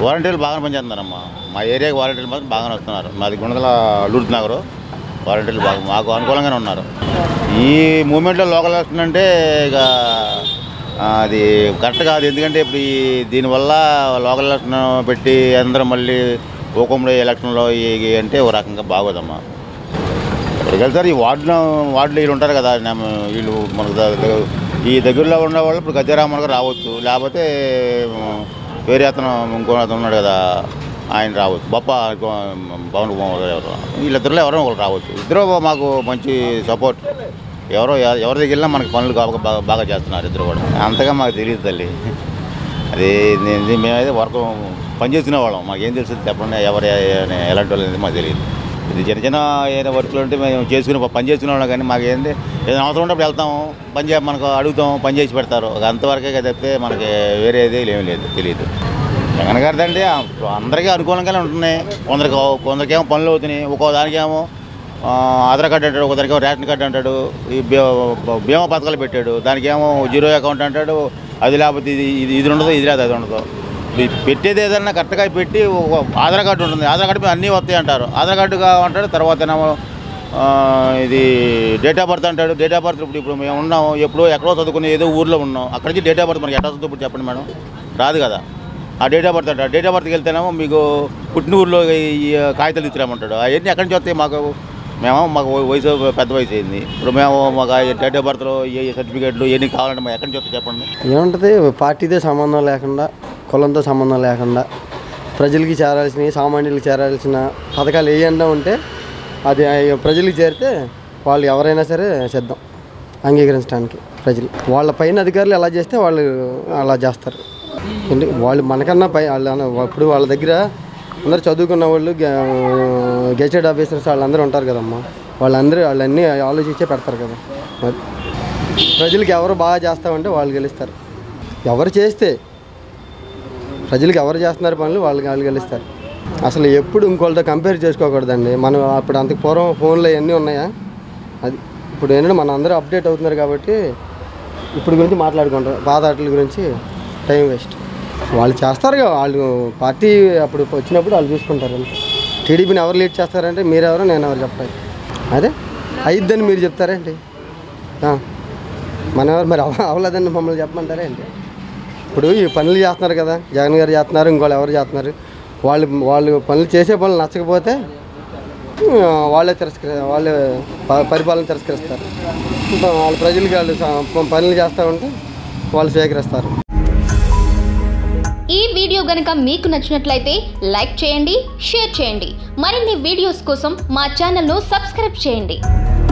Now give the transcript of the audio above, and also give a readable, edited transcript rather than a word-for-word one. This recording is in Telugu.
వాలంటీర్లు బాగానే పనిచేస్తున్నారమ్మా. మా ఏరియాకి వాలంటీర్లు మాత్రం బాగానే వస్తున్నారు. మాది గుండెల లూర్తి నగరు. వాలంటీర్లు బాగా మాకు అనుకూలంగానే ఉన్నారు. ఈ మూమెంట్లో లోకల్ ఎలక్షన్ అంటే ఇక అది కరెక్ట్ కాదు. ఎందుకంటే ఇప్పుడు దీనివల్ల లోకల్ ఎలక్షన్ పెట్టి అందరూ మళ్ళీ ఓకంలో ఎలక్షన్లో అంటే ఒక రకంగా బాగోదమ్మా. ఎక్కడికి వెళ్తారు ఈ వార్డులో వీళ్ళు ఉంటారు కదా, వీళ్ళు మనకు ఈ దగ్గరలో ఉండేవాళ్ళు ఇప్పుడు గద్దెరామగా రావచ్చు, లేకపోతే వేరే అతను ఇంకో అతను ఉన్నాడు కదా ఆయన రావచ్చు, పవన్ కుమార్ ఎవరు, వీళ్ళిద్దరిలో ఎవరో ఒకరు రావచ్చు. ఇద్దరు మాకు మంచి సపోర్ట్. ఎవరి దగ్గర వెళ్ళినా మనకి పనులు బాగా చేస్తున్నారు ఇద్దరు కూడా. అంతగా మాకు తెలియదు తల్లి. అది మేమైతే వర్క్ పనిచేసిన వాళ్ళం, మాకేం తెలుస్తుంది చెప్పండి ఎవరు ఎలాంటి వాళ్ళు అనేది మాకు తెలియదు. ఇది చిన్న చిన్న ఏదైనా వర్క్లు ఉంటే మేము పని చేసుకునే వాళ్ళం. కానీ మాకు ఏదైనా అవసరం ఉన్నప్పుడు వెళ్తాము, మనకు అడుగుతాం, పని చేసి పెడతారు. అంతవరకే తప్పితే మనకి వేరేది ఏమీ లేదు, తెలియదు. జగన్ గారిది అంటే అందరికీ అనుకూలంగానే ఉంటున్నాయి. కొందరికేమో పనులు అవుతున్నాయి, ఒక్కో దానికేమో ఆధార్ కార్డు అంటాడు, ఒకదానికేమో రేషన్ కార్డు అంటాడు, ఈ బీమా పథకాలు పెట్టాడు, దానికేమో జీరో అకౌంట్ అంటాడు. అది లేకపోతే ఇది ఉండదు, ఇది లేదు అది ఉండదు. పెట్టేది ఏదన్నా కరెక్ట్గా పెట్టి ఆధార్ కార్డు ఉంటుంది, ఆధార్ కార్డు మీద అన్నీ వస్తాయి అంటారు. ఆధార్ కార్డు కావాలంటాడు. తర్వాత ఇది డేట్ ఆఫ్ బర్త్ అంటాడు. డేట్ ఆఫ్ బర్త్ ఇప్పుడు మేము ఉన్నాము, ఎక్కడో చదువుకుని ఏదో ఊర్లో ఉన్నాం, అక్కడి నుంచి డేట్ ఆఫ్ బర్త్ మనకి ఎట్లా వస్తుంది ఇప్పుడు చెప్పండి మేడం, రాదు కదా. ఆ డేట్ ఆఫ్ బర్త్ అంటాడు. డేట్ ఆఫ్ బర్త్కి వెళ్తేనేమో మీకు పుట్టిన ఊర్లో ఈ కాగితాలు ఇచ్చిరామంటాడు. అవన్నీ ఎక్కడి నుంచి వస్తాయి మాకు వయసు పెద్ద వయసు అయింది. ఇప్పుడు మాకు డేట్ ఆఫ్ బర్త్లో ఏ సర్టిఫికేట్లు ఎన్ని కావాలంటే మాకు ఎక్కడి నుంచి వస్తాయి చెప్పండి. ఏముంటుంది, పార్టీతో సంబంధం లేకుండా, కులంతో సంబంధం లేకుండా ప్రజలకి చేరాల్సినవి, సామాన్యులకి చేరాల్సిన పథకాలు ఏమన్నా ఉంటే అది ప్రజలకు చేరితే వాళ్ళు ఎవరైనా సరే సిద్ధం అంగీకరించడానికి. ప్రజలు వాళ్ళ పైన అధికారులు ఎలా చేస్తే వాళ్ళు అలా చేస్తారు. వాళ్ళు మనకన్నా ఇప్పుడు వాళ్ళ దగ్గర అందరూ చదువుకున్న వాళ్ళు, గెజెటెడ్ ఆఫీసర్స్ వాళ్ళందరూ ఉంటారు కదమ్మా. వాళ్ళన్నీ ఆలోచించే పెడతారు కదా. ప్రజలకు ఎవరు బాగా చేస్తామంటే వాళ్ళు గెలుస్తారు. ఎవరు చేస్తే ప్రజలకు ఎవరు చేస్తున్నారు పనులు వాళ్ళు గెలుస్తారు. అసలు ఎప్పుడు ఇంకోళ్ళతో కంపేర్ చేసుకోకూడదండి. మనం అప్పుడు అంతకు పూర్వం ఫోన్లో ఇవన్నీ ఉన్నాయా, అది ఇప్పుడు ఏంటంటే మన అందరూ అప్డేట్ అవుతున్నారు కాబట్టి ఇప్పుడు గురించి మాట్లాడుకుంటారు. పాత ఆటల గురించి టైం వేస్ట్. వాళ్ళు చేస్తారు కదా, వాళ్ళు పార్టీ అప్పుడు వచ్చినప్పుడు వాళ్ళు చూసుకుంటారు. టీడీపీని ఎవరు లీడ్ చేస్తారంటే మీరెవరో నేను ఎవరు చెప్పాలి. అదే అయిద్దని మీరు చెప్తారేంటి, మన ఎవరు మరి అవ్వలేదని మమ్మల్ని చెప్పమంటారా ఏంటి? ఇప్పుడు ఈ పనులు చేస్తున్నారు కదా, జగన్ గారు చేస్తున్నారు, ఇంకోళ్ళు ఎవరు చేస్తున్నారు. వాళ్ళు పనులు చేసే పనులు నచ్చకపోతే వాళ్ళే పరిపాలన తిరస్కరిస్తారు. వాళ్ళ ప్రజలకి వాళ్ళు పనులు చేస్తూ ఉంటే వాళ్ళు స్వీకరిస్తారు. ఈ వీడియో గనుక మీకు నచ్చినట్లయితే లైక్ చేయండి, షేర్ చేయండి. మరిన్ని వీడియోస్ కోసం మా ఛానల్ను సబ్స్క్రైబ్ చేయండి.